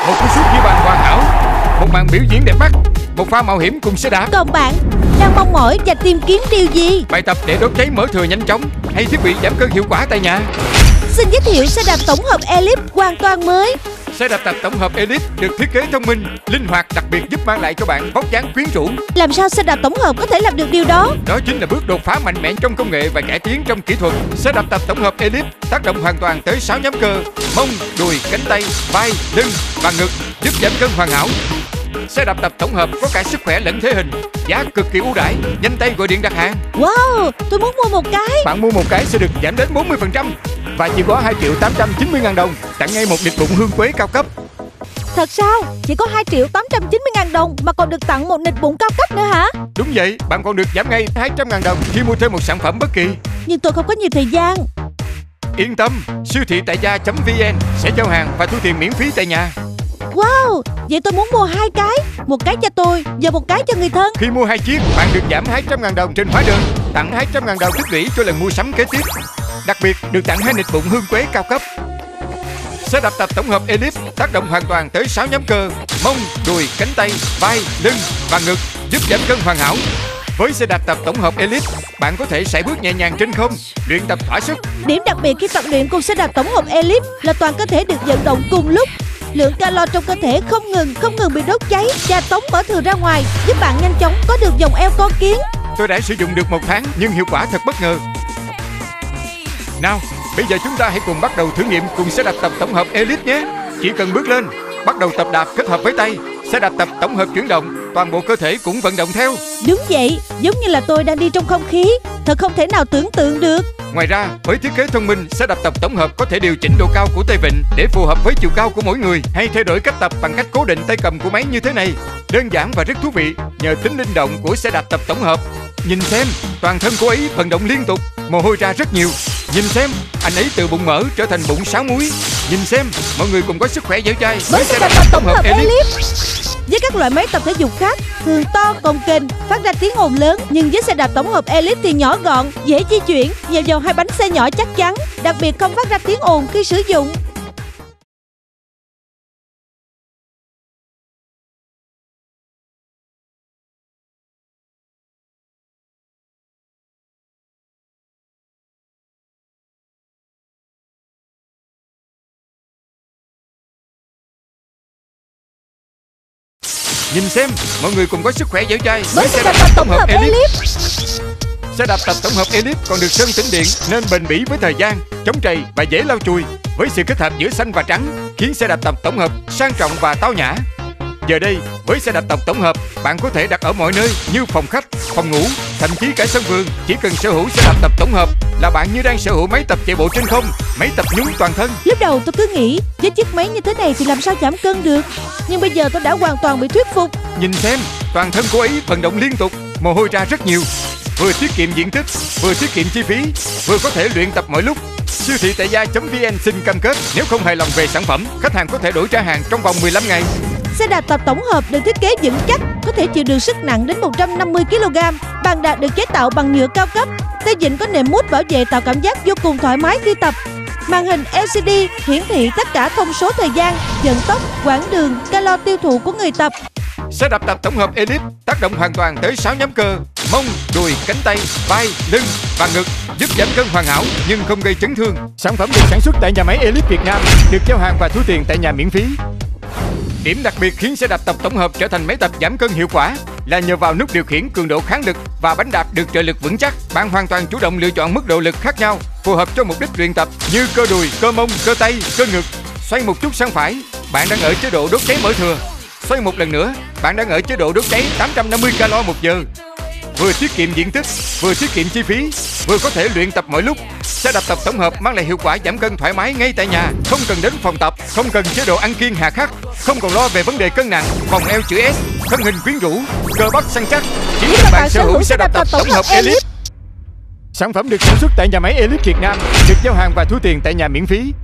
một cú sút ghi bàn hoàn hảo, một màn biểu diễn đẹp mắt, một pha mạo hiểm cùng xe đạp. Còn bạn đang mong mỏi và tìm kiếm điều gì? Bài tập để đốt cháy mỡ thừa nhanh chóng hay thiết bị giảm cân hiệu quả tại nhà? Xin giới thiệu xe đạp tổng hợp Ellipse hoàn toàn mới. Xe đạp tập tổng hợp Ellipse được thiết kế thông minh, linh hoạt, đặc biệt giúp mang lại cho bạn vóc dáng quyến rũ. Làm sao xe đạp tổng hợp có thể làm được điều đó? Đó chính là bước đột phá mạnh mẽ trong công nghệ và cải tiến trong kỹ thuật. Xe đạp tập tổng hợp Ellipse tác động hoàn toàn tới 6 nhóm cơ: mông, đùi, cánh tay, vai, lưng và ngực, giúp giảm cân hoàn hảo. Xe đạp tập tổng hợp có cả sức khỏe lẫn thể hình, giá cực kỳ ưu đãi, nhanh tay gọi điện đặt hàng. Wow, tôi muốn mua một cái. Bạn mua một cái sẽ được giảm đến 40% và chỉ có 2.890.000 đồng, tặng ngay một nịt bụng hương quế cao cấp. Thật sao? Chỉ có 2.890.000 đồng mà còn được tặng một nịt bụng cao cấp nữa hả? Đúng vậy, bạn còn được giảm ngay 200.000 đồng khi mua thêm một sản phẩm bất kỳ. Nhưng tôi không có nhiều thời gian. Yên tâm, siêu thị tại gia.vn sẽ giao hàng và thu tiền miễn phí tại nhà. Wow, vậy tôi muốn mua 2 cái, một cái cho tôi và một cái cho người thân. Khi mua 2 chiếc, bạn được giảm 200.000 đồng trên hóa đơn, tặng 200.000 đồng tích lũy cho lần mua sắm kế tiếp. Đặc biệt, được tặng 2 nịt bụng hương quế cao cấp. Xe đạp tập tổng hợp Ellipse tác động hoàn toàn tới 6 nhóm cơ: mông, đùi, cánh tay, vai, lưng và ngực, giúp giảm cân hoàn hảo. Với xe đạp tập tổng hợp Ellipse, bạn có thể sải bước nhẹ nhàng trên không, luyện tập thỏa sức. Điểm đặc biệt khi tập luyện cùng xe đạp tổng hợp Ellipse là toàn cơ thể được vận động cùng lúc. Lượng calo trong cơ thể không ngừng bị đốt cháy và tống mỡ thừa ra ngoài, giúp bạn nhanh chóng có được vòng eo con kiến. Tôi đã sử dụng được 1 tháng nhưng hiệu quả thật bất ngờ. Nào, bây giờ chúng ta hãy cùng bắt đầu thử nghiệm cùng xe đạp tập tổng hợp Ellipse nhé. Chỉ cần bước lên, bắt đầu tập đạp kết hợp với tay, xe đạp tập tổng hợp chuyển động, toàn bộ cơ thể cũng vận động theo. Đúng vậy, giống như là tôi đang đi trong không khí, thật không thể nào tưởng tượng được. Ngoài ra, với thiết kế thông minh, xe đạp tập tổng hợp có thể điều chỉnh độ cao của tay vịn để phù hợp với chiều cao của mỗi người, hay thay đổi cách tập bằng cách cố định tay cầm của máy như thế này. Đơn giản và rất thú vị nhờ tính linh động của xe đạp tập tổng hợp. Nhìn xem, toàn thân cô ấy vận động liên tục, mồ hôi ra rất nhiều. Nhìn xem, anh ấy từ bụng mỡ trở thành bụng 6 múi. Nhìn xem, mọi người cùng có sức khỏe dẻo dai với xe đạp tập tổng hợp Ellipse. Với các loại máy tập thể dục khác thường to, cồng kềnh, phát ra tiếng ồn lớn, nhưng với xe đạp tổng hợp Ellipse thì nhỏ gọn, dễ di chuyển nhờ vào 2 bánh xe nhỏ chắc chắn, đặc biệt không phát ra tiếng ồn khi sử dụng. Nhìn xem, mọi người cùng có sức khỏe dẻo dai với xe đạp tập tổng hợp Ellipse. Xe đạp tập tổng hợp Ellipse còn được sơn tĩnh điện nên bền bỉ với thời gian, chống trầy và dễ lau chùi. Với sự kết hợp giữa xanh và trắng khiến xe đạp tập tổng hợp sang trọng và tao nhã. Giờ đây, với xe đạp tập tổng hợp, bạn có thể đặt ở mọi nơi như phòng khách, phòng ngủ, thậm chí cả sân vườn. Chỉ cần sở hữu xe đạp tập tổng hợp là bạn như đang sở hữu máy tập chạy bộ trên không, máy tập nhún toàn thân. Lúc đầu tôi cứ nghĩ với chiếc máy như thế này thì làm sao giảm cân được, nhưng bây giờ tôi đã hoàn toàn bị thuyết phục. Nhìn xem, toàn thân cô ấy vận động liên tục, mồ hôi ra rất nhiều. Vừa tiết kiệm diện tích, vừa tiết kiệm chi phí, vừa có thể luyện tập mọi lúc. Siêu thị tại gia.vn xin cam kết nếu không hài lòng về sản phẩm, khách hàng có thể đổi trả hàng trong vòng 15 ngày. Xe đạp tập tổng hợp được thiết kế vững chắc, có thể chịu được sức nặng đến 150 kg. Bàn đạp được chế tạo bằng nhựa cao cấp. Tay vịn có nệm mút bảo vệ tạo cảm giác vô cùng thoải mái khi tập. Màn hình LCD hiển thị tất cả thông số thời gian, vận tốc, quãng đường, calo tiêu thụ của người tập. Xe đạp tập tổng hợp Ellipse tác động hoàn toàn tới 6 nhóm cơ: mông, đùi, cánh tay, vai, lưng và ngực, giúp giảm cân hoàn hảo nhưng không gây chấn thương. Sản phẩm được sản xuất tại nhà máy Ellipse Việt Nam, được giao hàng và thu tiền tại nhà miễn phí. Điểm đặc biệt khiến xe đạp tập tổng hợp trở thành máy tập giảm cân hiệu quả là nhờ vào nút điều khiển cường độ kháng lực và bánh đạp được trợ lực vững chắc. Bạn hoàn toàn chủ động lựa chọn mức độ lực khác nhau phù hợp cho mục đích luyện tập như cơ đùi, cơ mông, cơ tay, cơ ngực. Xoay một chút sang phải, bạn đang ở chế độ đốt cháy mỡ thừa. Xoay một lần nữa, bạn đang ở chế độ đốt cháy 850 calo một giờ. Vừa tiết kiệm diện tích, vừa tiết kiệm chi phí, vừa có thể luyện tập mọi lúc. Xe đạp tập tổng hợp mang lại hiệu quả giảm cân thoải mái ngay tại nhà, không cần đến phòng tập, không cần chế độ ăn kiêng hà khắc, không còn lo về vấn đề cân nặng, vòng eo chữ S, thân hình quyến rũ, cơ bắp săn chắc. Chỉ cần bạn sở hữu xe đạp tập tổng hợp Ellipse. Sản phẩm được sản xuất tại nhà máy Ellipse Việt Nam, được giao hàng và thu tiền tại nhà miễn phí.